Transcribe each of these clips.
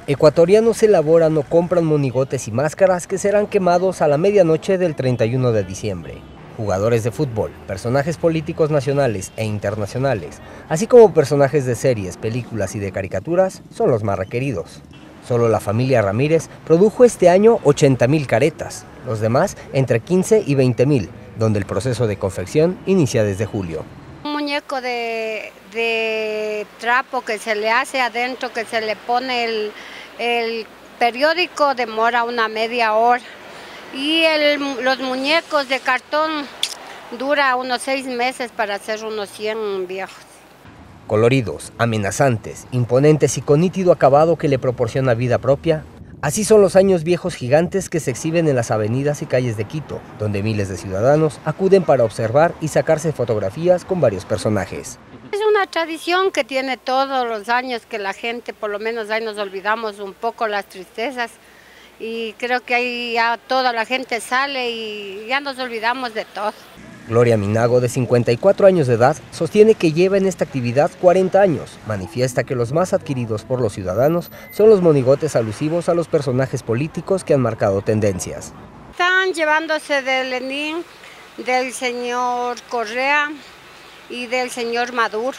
Ecuatorianos elaboran o compran monigotes y máscaras que serán quemados a la medianoche del 31 de diciembre. Jugadores de fútbol, personajes políticos nacionales e internacionales, así como personajes de series, películas y de caricaturas, son los más requeridos. Solo la familia Ramírez produjo este año 80.000 caretas, los demás entre 15 y 20.000, donde el proceso de confección inicia desde julio. Un muñeco de trapo que se le hace adentro, que se le pone el periódico, demora una media hora. Y los muñecos de cartón dura unos 6 meses para hacer unos 100 viejos. Coloridos, amenazantes, imponentes y con nítido acabado que le proporciona vida propia, así son los años viejos gigantes que se exhiben en las avenidas y calles de Quito, donde miles de ciudadanos acuden para observar y sacarse fotografías con varios personajes. Es una tradición que tiene todos los años, que la gente, por lo menos ahí nos olvidamos un poco las tristezas, y creo que ahí ya toda la gente sale y ya nos olvidamos de todo. Gloria Minago, de 54 años de edad, sostiene que lleva en esta actividad 40 años. Manifiesta que los más adquiridos por los ciudadanos son los monigotes alusivos a los personajes políticos que han marcado tendencias. Están llevándose de Lenin, del señor Correa y del señor Maduro.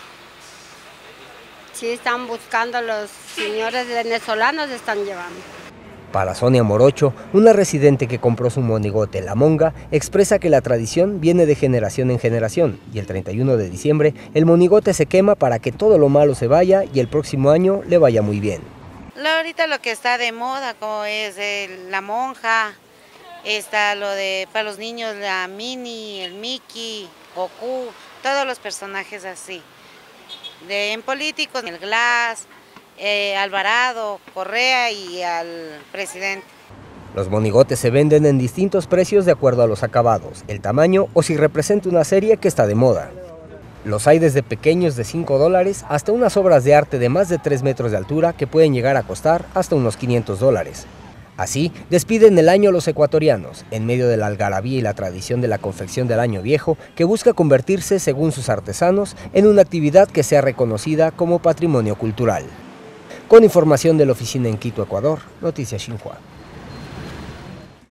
Sí, están buscando, los señores venezolanos están llevando. Para Sonia Morocho, una residente que compró su monigote La Monga, expresa que la tradición viene de generación en generación y el 31 de diciembre el monigote se quema para que todo lo malo se vaya y el próximo año le vaya muy bien. Ahorita lo que está de moda, como es la monja, está lo de para los niños la Minnie, el Mickey, Goku, todos los personajes así. En políticos, el Glass, Alvarado, Correa y al presidente. Los monigotes se venden en distintos precios de acuerdo a los acabados, el tamaño o si representa una serie que está de moda. Los hay desde pequeños de $5 hasta unas obras de arte de más de 3 metros de altura que pueden llegar a costar hasta unos $500. Así, despiden el año los ecuatorianos, en medio de la algarabía y la tradición de la confección del año viejo, que busca convertirse, según sus artesanos, en una actividad que sea reconocida como patrimonio cultural. Con información de la oficina en Quito, Ecuador, Noticias Xinhua.